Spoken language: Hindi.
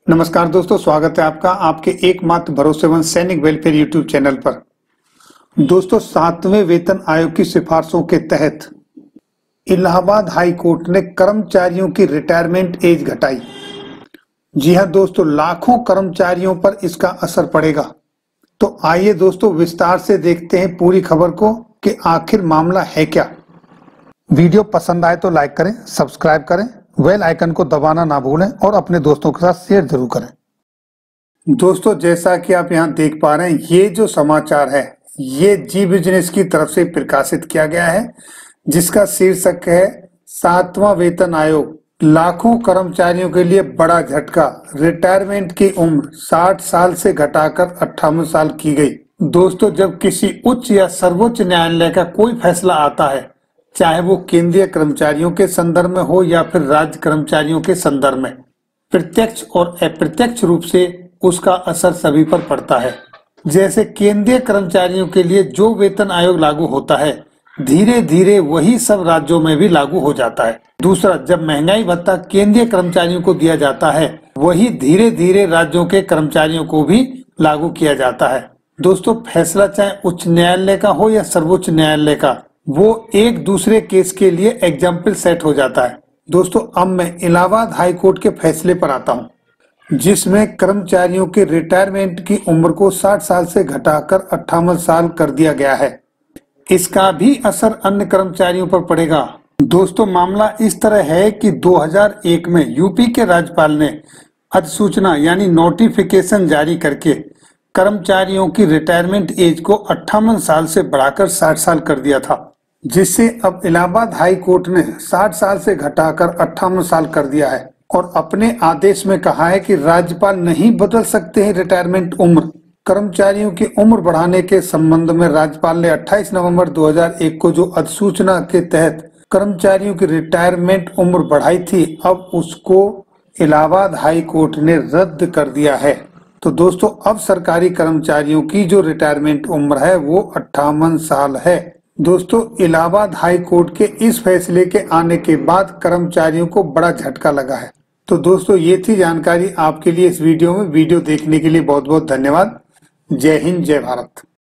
नमस्कार दोस्तों, स्वागत है आपका आपके एकमात्र भरोसेमंद सैनिक वेलफेयर यूट्यूब चैनल पर। दोस्तों, 7वें वेतन आयोग की सिफारिशों के तहत इलाहाबाद हाई कोर्ट ने कर्मचारियों की रिटायरमेंट एज घटाई। जी हां दोस्तों, लाखों कर्मचारियों पर इसका असर पड़ेगा। तो आइए दोस्तों विस्तार से देखते हैं पूरी खबर को कि आखिर मामला है क्या। वीडियो पसंद आए तो लाइक करें, सब्सक्राइब करें, बेल आइकन को दबाना ना भूलें और अपने दोस्तों के साथ शेयर जरूर करें। दोस्तों, जैसा कि आप यहां देख पा रहे हैं, ये जो समाचार है ये जी बिजनेस की तरफ से प्रकाशित किया गया है, जिसका शीर्षक है 7वां वेतन आयोग, लाखों कर्मचारियों के लिए बड़ा झटका, रिटायरमेंट की उम्र 60 साल से घटाकर 58 साल की गई। दोस्तों, जब किसी उच्च या सर्वोच्च न्यायालय का कोई फैसला आता है, चाहे वो केंद्रीय कर्मचारियों के संदर्भ में हो या फिर राज्य कर्मचारियों के संदर्भ में, प्रत्यक्ष और अप्रत्यक्ष रूप से उसका असर सभी पर पड़ता है। जैसे केंद्रीय कर्मचारियों के लिए जो वेतन आयोग लागू होता है, धीरे धीरे वही सब राज्यों में भी लागू हो जाता है। दूसरा, जब महंगाई भत्ता केंद्रीय कर्मचारियों को दिया जाता है, वही धीरे धीरे राज्यों के कर्मचारियों को भी लागू किया जाता है। दोस्तों, फैसला चाहे उच्च न्यायालय का हो या सर्वोच्च न्यायालय का, वो एक दूसरे केस के लिए एग्जाम्पल सेट हो जाता है। दोस्तों, अब मैं इलाहाबाद हाई कोर्ट के फैसले पर आता हूं, जिसमें कर्मचारियों के रिटायरमेंट की उम्र को 60 साल से घटाकर 58 साल कर दिया गया है। इसका भी असर अन्य कर्मचारियों पर पड़ेगा। दोस्तों, मामला इस तरह है कि 2001 में यूपी के राज्यपाल ने अधिसूचना यानी नोटिफिकेशन जारी करके कर्मचारियों की रिटायरमेंट एज को 58 साल से बढ़ाकर 60 साल कर दिया था, जिससे अब इलाहाबाद हाई कोर्ट ने 60 साल से घटाकर 58 साल कर दिया है और अपने आदेश में कहा है कि राज्यपाल नहीं बदल सकते हैं रिटायरमेंट उम्र। कर्मचारियों की उम्र बढ़ाने के संबंध में राज्यपाल ने 28 नवंबर 2001 को जो अधिसूचना के तहत कर्मचारियों की रिटायरमेंट उम्र बढ़ाई थी, अब उसको इलाहाबाद हाई कोर्ट ने रद्द कर दिया है। तो दोस्तों, अब सरकारी कर्मचारियों की जो रिटायरमेंट उम्र है वो 58 साल है। दोस्तों, इलाहाबाद हाई कोर्ट के इस फैसले के आने के बाद कर्मचारियों को बड़ा झटका लगा है। तो दोस्तों, ये थी जानकारी आपके लिए इस वीडियो में। वीडियो देखने के लिए बहुत बहुत धन्यवाद। जय हिंद, जय भारत।